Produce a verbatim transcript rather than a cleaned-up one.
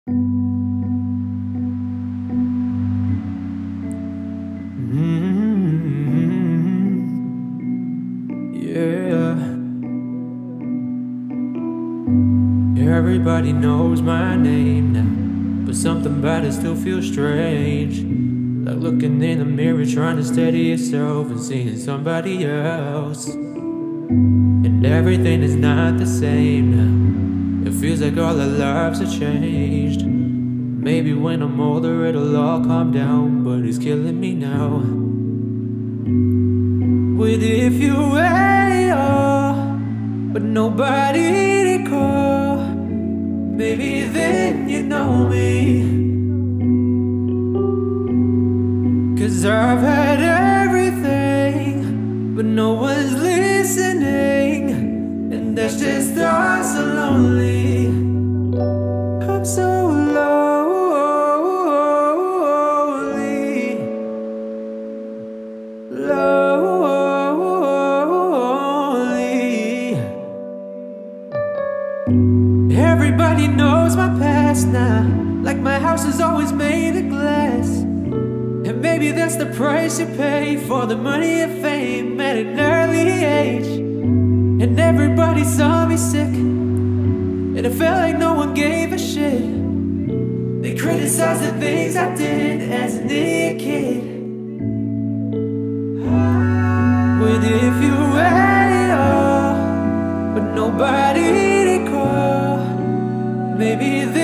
Mm-hmm. Yeah. Everybody knows my name now, but something about it still feels strange. Like looking in the mirror, trying to steady yourself and seeing somebody else. And everything is not the same now. It feels like all our lives have changed. Maybe when I'm older it'll all calm down, but it's killing me now. What if you wait, oh, but nobody to call? Maybe then you know me. Cause I've had everything, but no one's listening, and that's just us so lonely. I'm so lonely, lonely. Everybody knows my past now, like my house is always made of glass. And maybe that's the price you pay for the money and fame at an early age. And everybody saw me sick, and it felt like no one gave a shit. They criticized the things I did as an idiot kid. What if you wait, oh, but nobody to call? Maybe